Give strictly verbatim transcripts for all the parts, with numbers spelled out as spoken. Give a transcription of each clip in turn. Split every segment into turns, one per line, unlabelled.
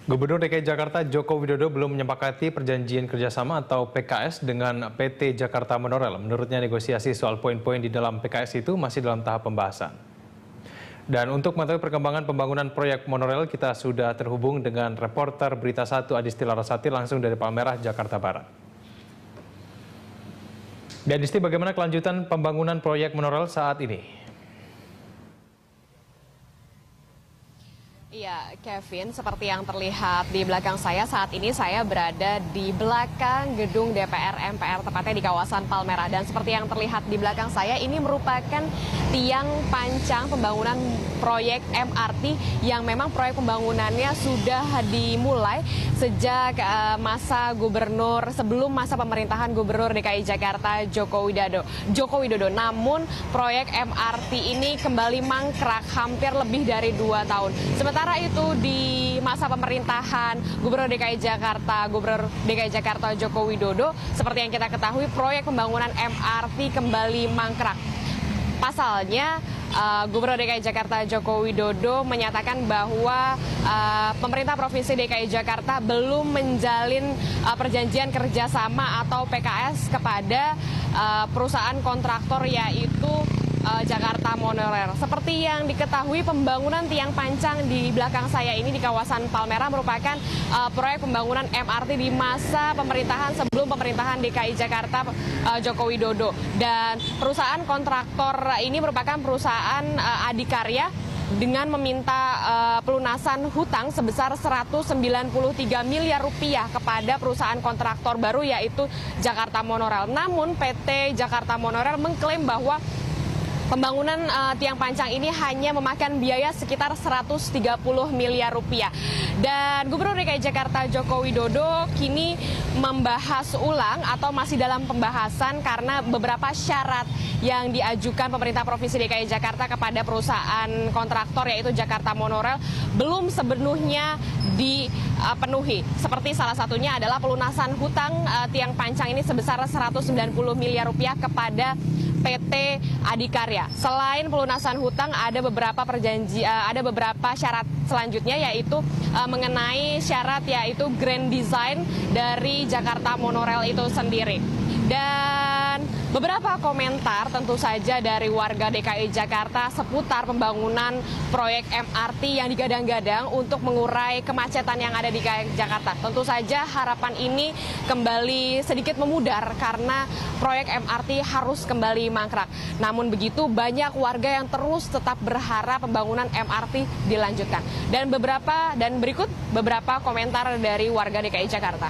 Gubernur D K I Jakarta Joko Widodo belum menyepakati perjanjian kerjasama atau P K S dengan P T Jakarta Monorail. Menurutnya negosiasi soal poin-poin di dalam P K S itu masih dalam tahap pembahasan. Dan untuk mengetahui perkembangan pembangunan proyek monorail, kita sudah terhubung dengan reporter Berita Satu Adisti Larasati langsung dari Palmerah, Jakarta Barat. Dan Adisti, bagaimana kelanjutan pembangunan proyek monorail saat ini?
Iya, Kevin, seperti yang terlihat di belakang saya, saat ini saya berada di belakang gedung D P R M P R, tepatnya di kawasan Palmerah. Dan seperti yang terlihat di belakang saya, ini merupakan tiang pancang pembangunan proyek M R T yang memang proyek pembangunannya sudah dimulai sejak uh, masa gubernur, sebelum masa pemerintahan Gubernur D K I Jakarta Joko Widodo. Joko Widodo. Namun proyek M R T ini kembali mangkrak hampir lebih dari dua tahun. Sementara Sementara itu di masa pemerintahan Gubernur D K I Jakarta, Gubernur D K I Jakarta Joko Widodo, seperti yang kita ketahui proyek pembangunan M R T kembali mangkrak. Pasalnya, uh, Gubernur D K I Jakarta Joko Widodo menyatakan bahwa uh, pemerintah Provinsi D K I Jakarta belum menjalin uh, perjanjian kerjasama atau P K S kepada uh, perusahaan kontraktor, yaitu Jakarta Monorail. Seperti yang diketahui, pembangunan tiang pancang di belakang saya ini di kawasan Palmerah merupakan uh, proyek pembangunan M R T di masa pemerintahan sebelum pemerintahan D K I Jakarta uh, Joko Widodo. Dan perusahaan kontraktor ini merupakan perusahaan uh, adikarya dengan meminta uh, pelunasan hutang sebesar seratus sembilan puluh tiga miliar rupiah kepada perusahaan kontraktor baru, yaitu Jakarta Monorail. Namun P T Jakarta Monorail mengklaim bahwa pembangunan uh, tiang pancang ini hanya memakan biaya sekitar seratus tiga puluh miliar rupiah. Dan Gubernur D K I Jakarta Joko Widodo kini membahas ulang atau masih dalam pembahasan karena beberapa syarat yang diajukan pemerintah Provinsi D K I Jakarta kepada perusahaan kontraktor, yaitu Jakarta Monorail, belum sepenuhnya dipenuhi. Seperti salah satunya adalah pelunasan hutang uh, tiang pancang ini sebesar seratus sembilan puluh miliar rupiah kepada P T Adikarya. Selain pelunasan hutang, ada beberapa perjanji, uh, ada beberapa syarat selanjutnya, yaitu uh, mengenai syarat yaitu grand design dari Jakarta Monorail itu sendiri. Dan beberapa komentar tentu saja dari warga D K I Jakarta seputar pembangunan proyek M R T yang digadang-gadang untuk mengurai kemacetan yang ada di D K I Jakarta. Tentu saja harapan ini kembali sedikit memudar karena proyek M R T harus kembali mangkrak. Namun begitu, banyak warga yang terus tetap berharap pembangunan M R T dilanjutkan. Dan beberapa dan berikut beberapa komentar dari warga D K I Jakarta.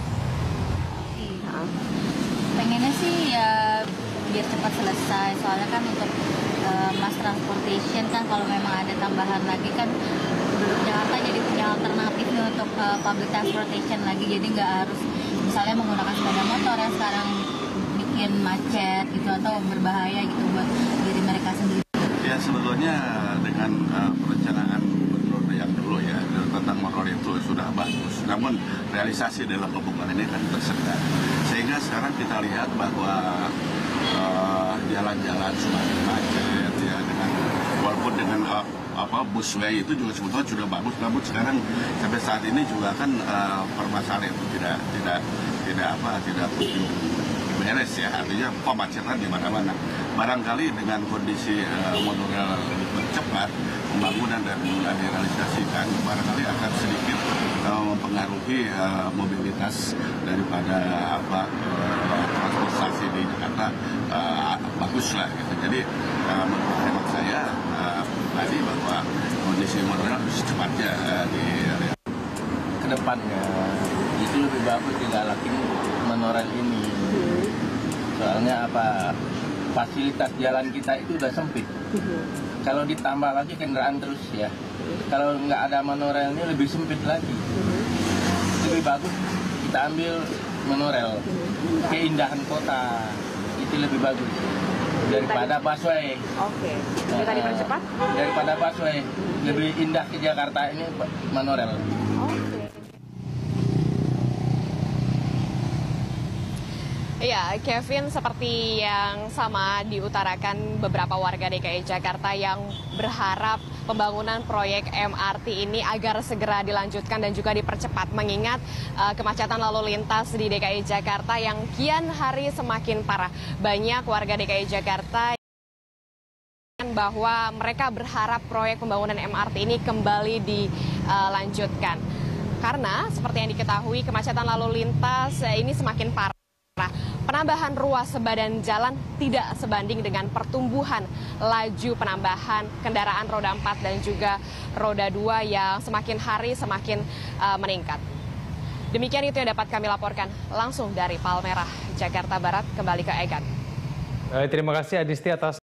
Pengennya sih ya biar cepat selesai, soalnya kan untuk uh, mass transportation kan kalau memang ada tambahan lagi kan penduduk Jakarta jadi punya alternatif nih untuk uh, public transportation lagi, jadi nggak harus misalnya menggunakan sepeda motor yang sekarang bikin macet gitu atau berbahaya gitu buat diri mereka sendiri.
Ya sebetulnya dengan uh, perencanaan gubernur yang dulu ya tentang monorail itu sudah bagus, namun realisasi dalam pembangunan ini kan tersendat, sehingga sekarang kita lihat bahwa jalan-jalan uh, semakin macet ya, dengan walaupun dengan uh, apa busway itu juga sebetulnya sudah bagus, namun sekarang sampai saat ini juga kan uh, permasalahan itu tidak tidak tidak apa tidak beres ya, artinya pemacetan di mana-mana. Barangkali dengan kondisi uh, monorail cepat pembangunan dan mulai direalisasikan, barangkali akan sedikit uh, mempengaruhi uh, mobilitas daripada apa uh, transportasi di Jakarta uh, bagus lah gitu. Jadi uh, menurut hemat saya uh, tadi bahwa kondisi monorail secepatnya uh, di
kedepannya itu lebih bagus digalakin monorail ini. Soalnya apa, fasilitas jalan kita itu udah sempit. Kalau ditambah lagi kendaraan terus ya, kalau nggak ada monorail ini lebih sempit lagi. Lebih bagus kita ambil monorail, keindahan kota itu lebih bagus daripada busway.
Oke, okay. Tadi percepat?
Daripada busway, lebih indah ke Jakarta ini monorail.
Oke. Ya, Kevin, seperti yang sama diutarakan beberapa warga D K I Jakarta yang berharap pembangunan proyek M R T ini agar segera dilanjutkan dan juga dipercepat, mengingat uh, kemacetan lalu lintas di D K I Jakarta yang kian hari semakin parah. Banyak warga D K I Jakarta bahwa mereka berharap proyek pembangunan M R T ini kembali dilanjutkan. Karena seperti yang diketahui kemacetan lalu lintas ini semakin parah. Penambahan ruas sebadan jalan tidak sebanding dengan pertumbuhan laju penambahan kendaraan roda empat dan juga roda dua yang semakin hari semakin uh, meningkat. Demikian itu yang dapat kami laporkan langsung dari Palmerah, Jakarta Barat. Kembali ke Egan.
Terima kasih Adisti atas